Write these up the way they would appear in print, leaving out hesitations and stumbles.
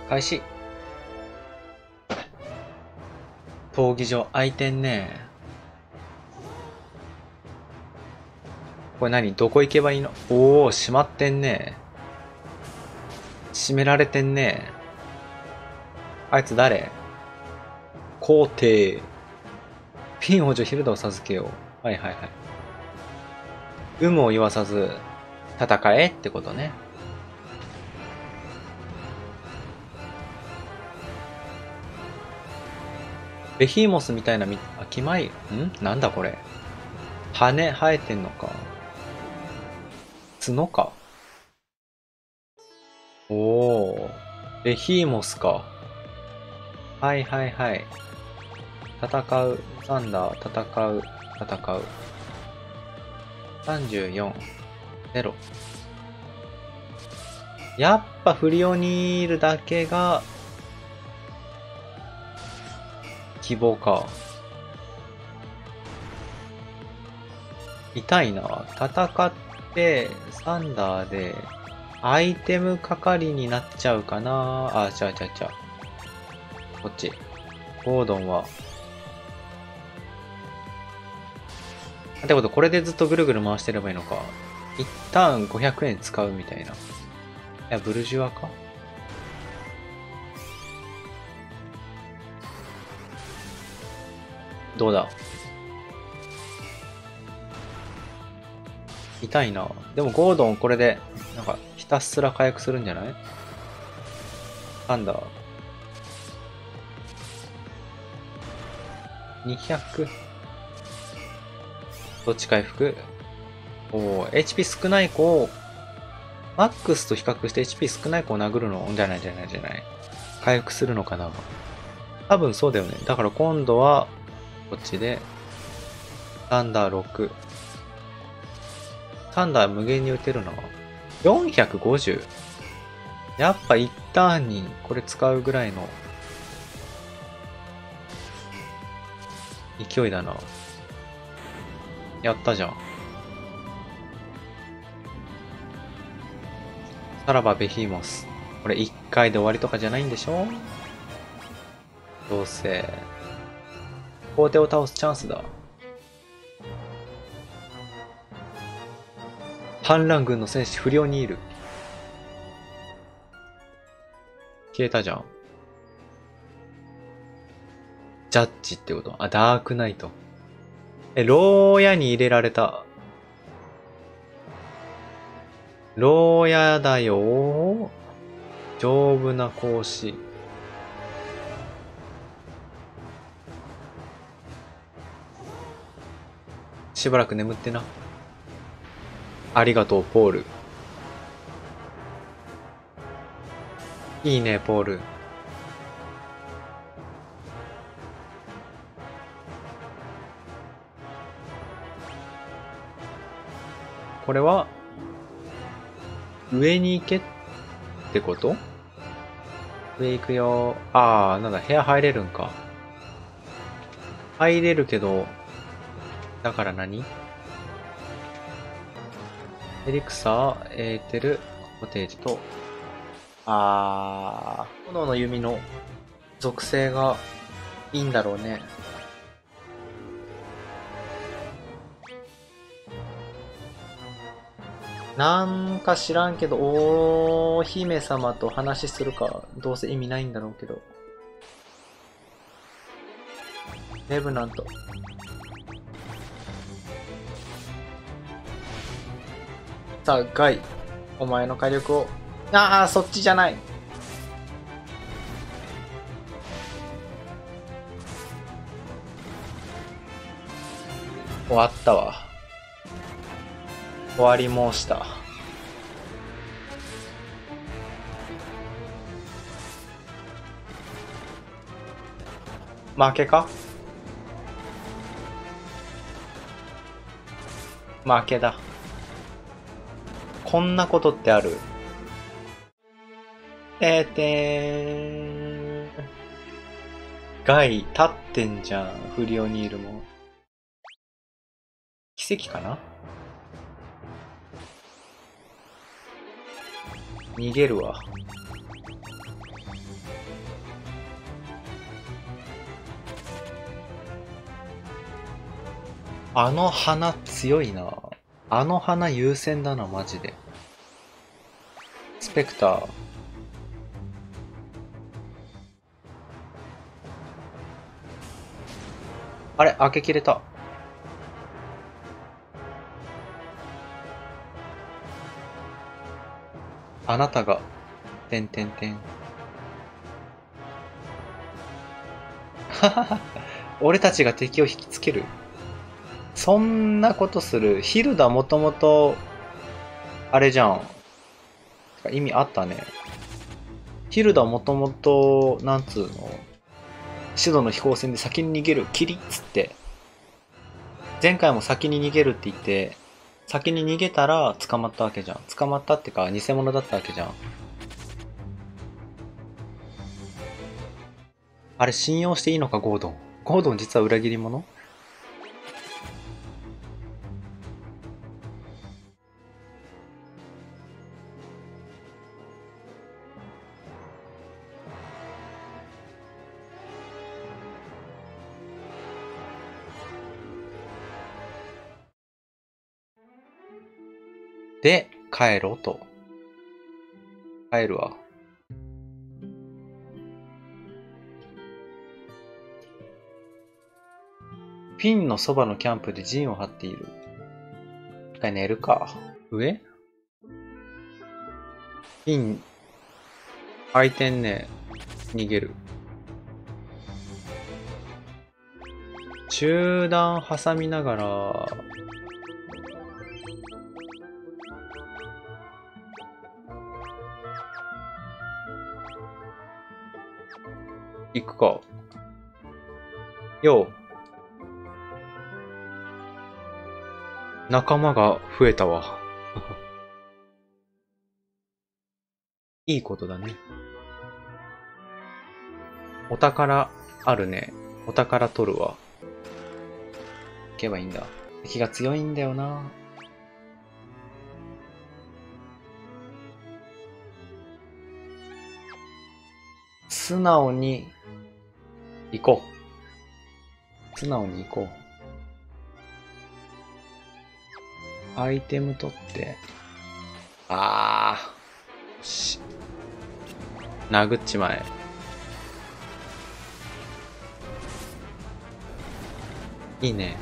開始。闘技場開いてんね。これ何？どこ行けばいいの？おお、閉まってんね。閉められてんね。あいつ誰？皇帝。ピン王女ヒルダを授けよう。はいはいはい。有無を言わさず、戦えってことね。ベヒーモスみたいなキマイ、なんだこれ。羽生えてんのか。角か。おお。ベヒーモスか。はいはいはい。戦う。サンダー、戦う。戦う。34。0。やっぱフリオニールだけが、希望か。痛いな。戦って、サンダーで、アイテム係になっちゃうかな。あ、ちゃう。こっち。ゴードンは。ってこと、これでずっとぐるぐる回してればいいのか。一旦500円使うみたいな。いや、ブルジュアか？どうだ？痛いな。でもゴードンこれで、なんか、ひたすら回復するんじゃない？なんだ。200。どっち回復？おー、HP 少ない子を、マックスと比較して HP 少ない子を殴るのじゃない。回復するのかな？多分そうだよね。だから今度は、こっちで、サンダー6。サンダー無限に打てるな。450。やっぱ一旦にこれ使うぐらいの勢いだな。やったじゃん。さらばベヒーモス。これ1回で終わりとかじゃないんでしょ？どうせ。皇帝を倒すチャンスだ。反乱軍の戦士フリオニール。消えたじゃん。ジャッジってこと？あ、ダークナイト。牢屋に入れられた。牢屋だよ。丈夫な格子。しばらく眠ってな。ありがとう、ポール。いいね、ポール。これは、上に行けってこと？上行くよ。あー、なんだ、部屋入れるんか。入れるけど、だから何？エリクサー、エーテル、コテージと、炎の弓の属性がいいんだろうね。なんか知らんけど、お姫様と話するか、どうせ意味ないんだろうけど。レブナント。さあ、ガイ。お前の火力を。そっちじゃない。終わったわ。終わり申した。負けか？負けだ。こんなことってある？ガイ、立ってんじゃん。フリオニールも。奇跡かな？逃げるわ。 あの花強いな。あの花優先だな、マジで。スペクター。あれ、開け切れた。あなたが、てんてんてん。ははは。俺たちが敵を引きつける。そんなことする。ヒルダもともと、あれじゃん。意味あったね。ヒルダもともと、なんつうの。シドの飛行船で先に逃げる。キリッつって。前回も先に逃げるって言って、先に逃げたら捕まったわけじゃん。捕まったってか、偽物だったわけじゃん。あれ信用していいのか、ゴードン。ゴードン実は裏切り者。で、帰ろうと。帰るわ。フィンのそばのキャンプで陣を張っている。一回寝るか。上フィン、空いてんね。逃げる。中段挟みながら、行くか。よう。仲間が増えたわ。いいことだね。お宝あるね。お宝取るわ。行けばいいんだ。敵が強いんだよな。素直に行こう。素直に行こう。アイテム取って。殴っちまえ。いいね。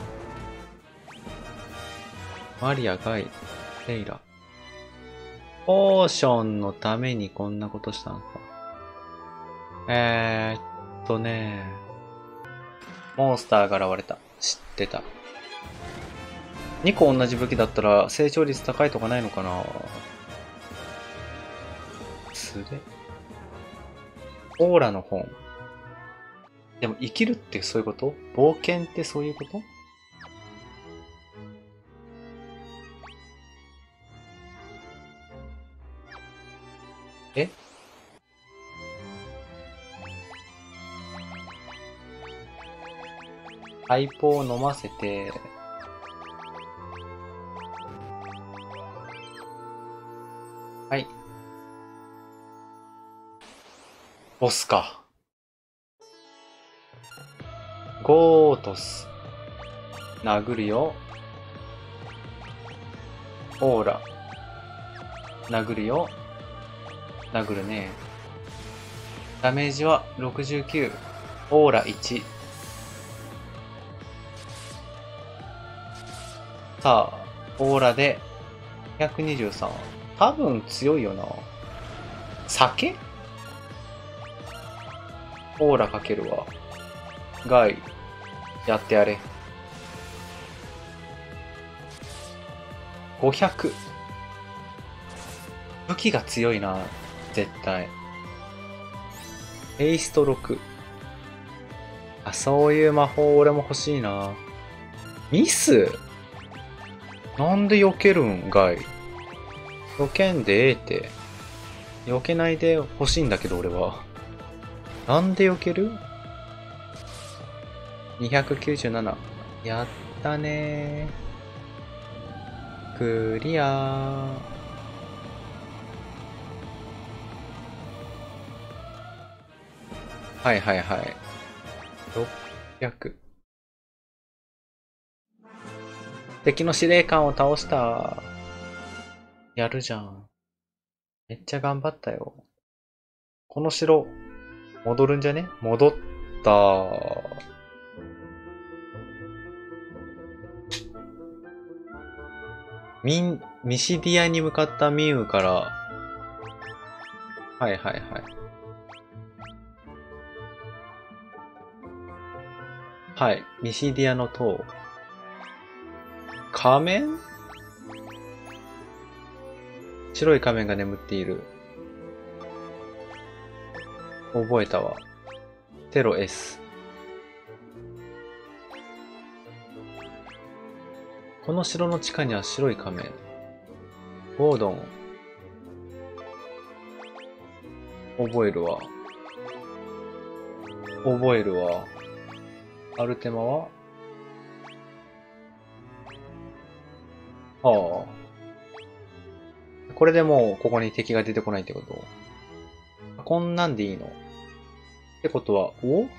マリア、ガイ、レイラ。ポーションのためにこんなことしたのか。モンスターが現れた。知ってた。2個同じ武器だったら成長率高いとかないのかな。素手オーラの本。でも生きるってそういうこと？冒険ってそういうこと？え？パイプを飲ませて、はい。ボスか。ゴートス。殴るよ。オーラ。殴るよ。殴るね。ダメージは69。オーラ1。さあ、オーラで123。多分強いよな。酒？オーラかけるわ。ガイ、やってやれ。500。武器が強いな、絶対。ヘイスト6。あ、そういう魔法俺も欲しいな。ミス？なんで避けるん、ガイ。避けんでええって。避けないで欲しいんだけど俺は。なんで避ける？ 297。やったねー。クリアー。はいはいはい。600。 敵の司令官を倒した。やるじゃん。めっちゃ頑張ったよ。この城、戻るんじゃね？戻った。ミシディアに向かったミウから、はいはいはい。はい、ミシディアの塔。仮面？白い仮面が眠っている。覚えたわ。テロ S。この城の地下には白い仮面。ゴードン。覚えるわ。覚えるわ。アルテマはああ。これでもうここに敵が出てこないってこと？こんなんでいいの？ってことは、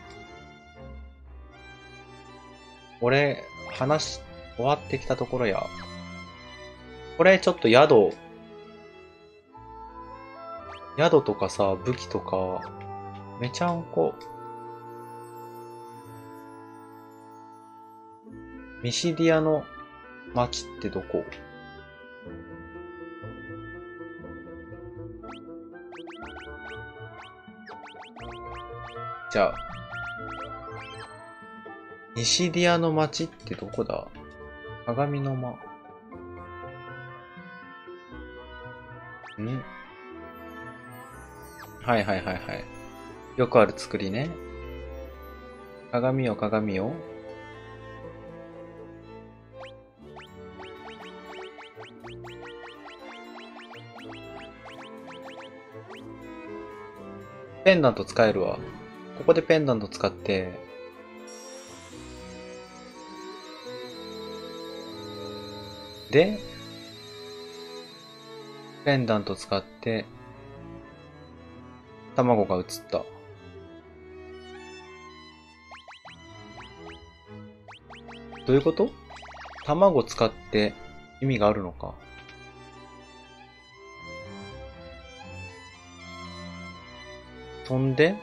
俺、話終わってきたところや。これちょっと宿とかさ、武器とか、めちゃんこ。ミシディアの街ってどこ？じゃあ、ミシディアの街ってどこだ？鏡の間。はいはいはいはい。よくある作りね。鏡よ鏡よ。ペンダント使えるわ。ここでペンダント使って、で、ペンダント使って、卵が映った。どういうこと？卵使って意味があるのか。飛んで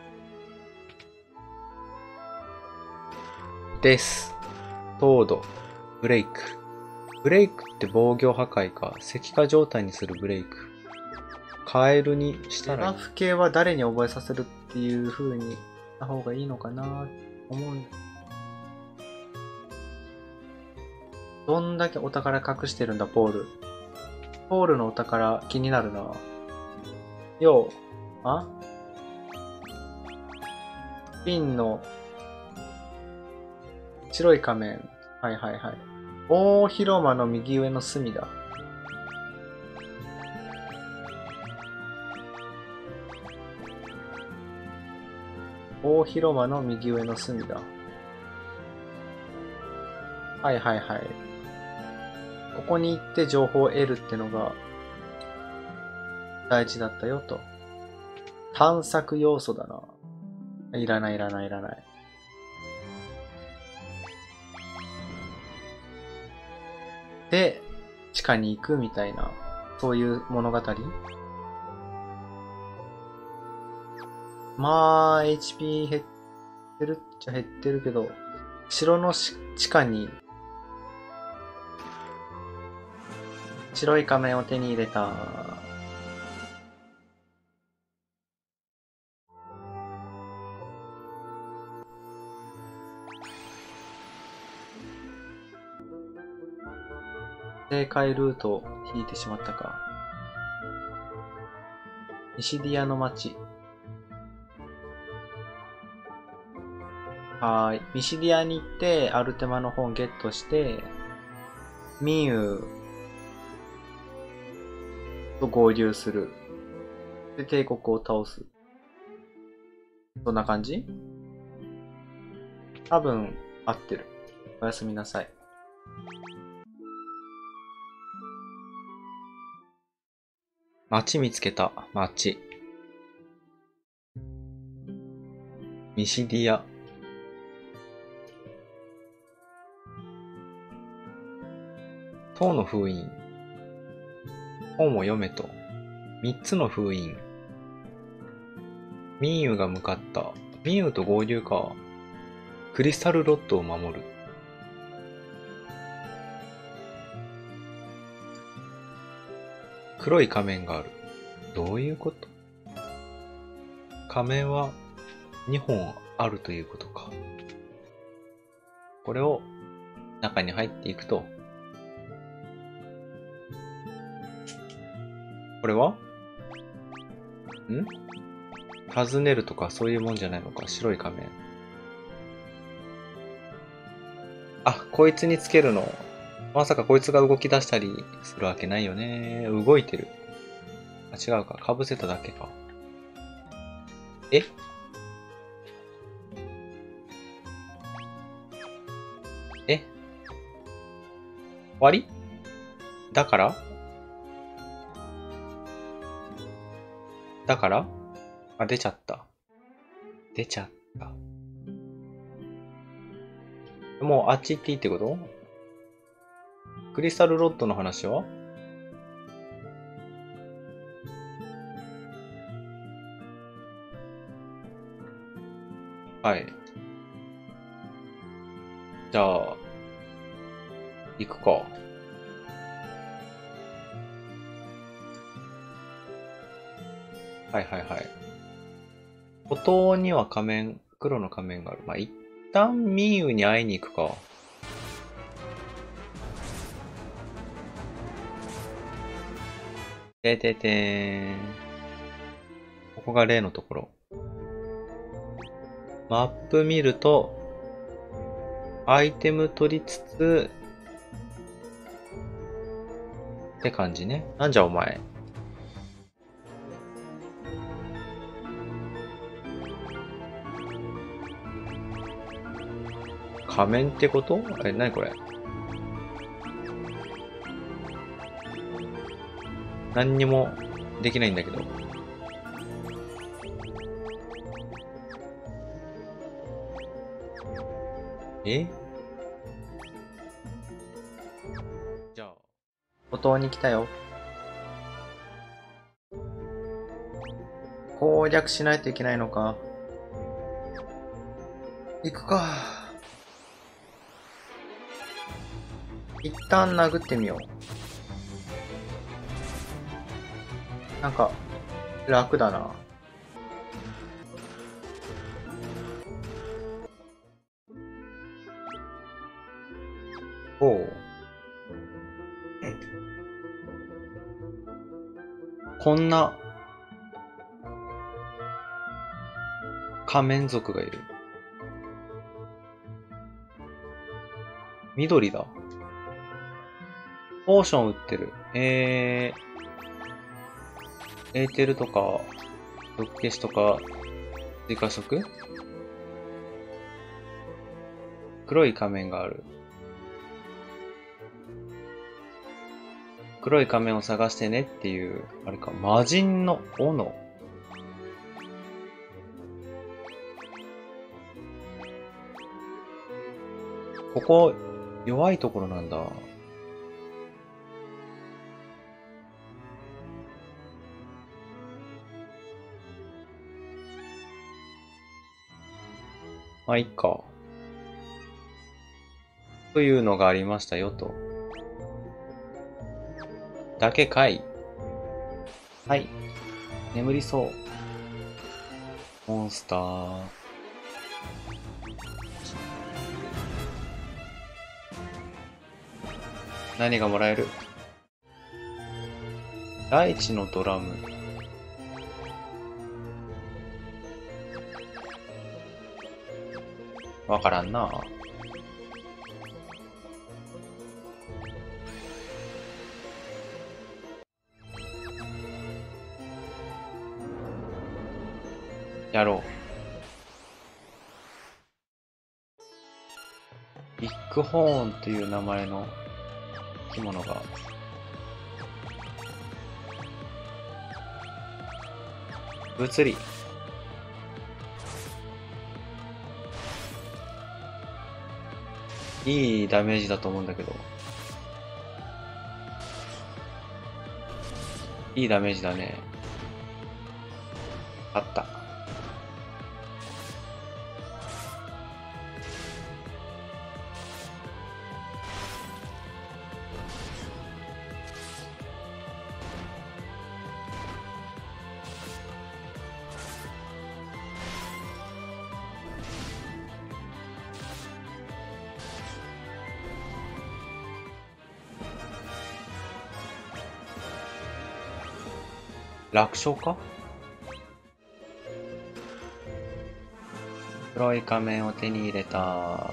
です。糖度。ブレイク。ブレイクって防御破壊か。石化状態にするブレイク。カエルにしたらいい。デバフ系は誰に覚えさせるっていう風にした方がいいのかな思う。どんだけお宝隠してるんだ、ポール。ポールのお宝気になるな。よう、ピンの白い仮面。はいはいはい。大広間の右上の隅だ。大広間の右上の隅だ。はいはいはい。ここに行って情報を得るってのが大事だったよと。探索要素だな。いらないいらないいらない。で、地下に行くみたいな、そういう物語。まあ、HP 減ってるっちゃ減ってるけど、城の地下に白い仮面を手に入れた。正解ルートを引いてしまったか。西ディアの町。はーい。ミシディアに行って、アルテマの本ゲットして、ミユと合流する。で、帝国を倒す。そんな感じ？多分、合ってる。おやすみなさい。町見つけた。町。ミシディア。 唐の封印。本を読めと。三つの封印。民友が向かった。民友と合流か。クリスタルロッドを守る。黒い仮面がある。どういうこと？仮面は2本あるということか。これを中に入っていくと。これは？尋ねるとかそういうもんじゃないのか。白い仮面。あ、こいつにつけるの。まさかこいつが動き出したりするわけないよね。動いてる。あ、違うか。被せただけか。え？終わり？だからあ、出ちゃった。出ちゃった。もうあっち行っていいってこと？クリスタルロッドの話は？はい。じゃあ、行くか。はいはいはい。孤島には仮面、黒の仮面がある。まあ、一旦ミーウに会いに行くか。てててーん。ここが例のところ。マップ見ると、アイテム取りつつ、って感じね。なんじゃお前。仮面ってこと？なにこれ。何にもできないんだけど。じゃあ、孤島に来たよ。攻略しないといけないのか。行くか。一旦殴ってみよう。なんか、楽だな。おう。こんな、仮面族がいる。緑だ。ポーション売ってる。エーテルとか、毒消しとか、追加色？黒い仮面がある。黒い仮面を探してねっていう、あれか、魔人の斧。ここ、弱いところなんだ。まあ、いっか。というのがありましたよと。だけかい。はい。眠りそう。モンスター。何がもらえる？大地のドラム。わからんな。やろう。ビッグホーンという名前の生き物が。物理。いいダメージだと思うんだけど。 いいダメージだね。あった。楽勝か？黒い仮面を手に入れた。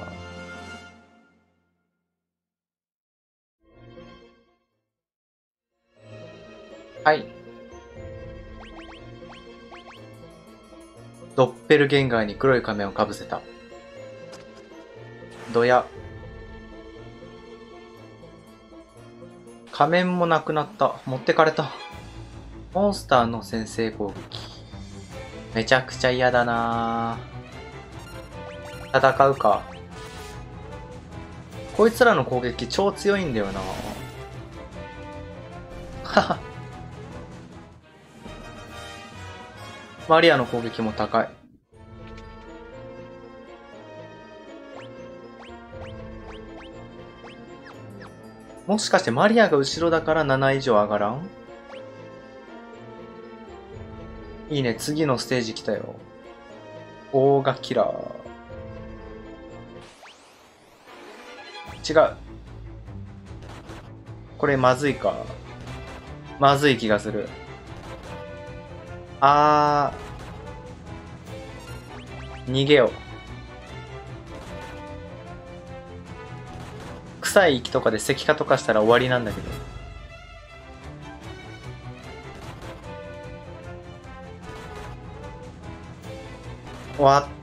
はい。ドッペルゲンガーに黒い仮面をかぶせた。どや。仮面もなくなった。持ってかれた。モンスターの先制攻撃。めちゃくちゃ嫌だなぁ。戦うか。こいつらの攻撃超強いんだよな。はは。マリアの攻撃も高い。もしかしてマリアが後ろだから7以上上がらん？いいね、次のステージ来たよ。オーガキラー。違う。これまずいか。まずい気がする。逃げよう。臭い息とかで石化とかしたら終わりなんだけど。終わった。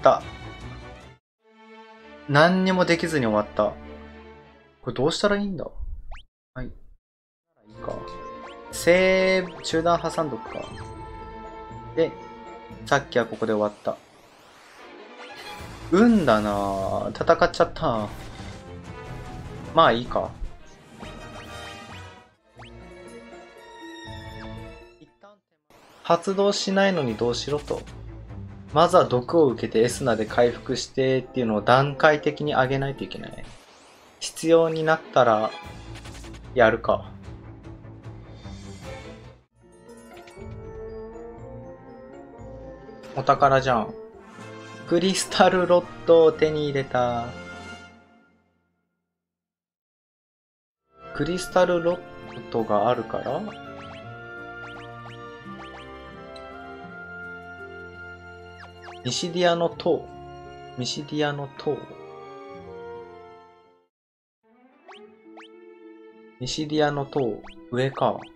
何にもできずに終わった。これどうしたらいいんだ？はい。いいか。中断挟んどくか。で、さっきはここで終わった。運だなぁ。戦っちゃった。まあいいか。発動しないのにどうしろと。まずは毒を受けてエスナで回復してっていうのを段階的に上げないといけない。必要になったら、やるか。お宝じゃん。クリスタルロッドを手に入れた。クリスタルロッドがあるからミシディアの塔。ミシディアの塔。ミシディアの塔、上か。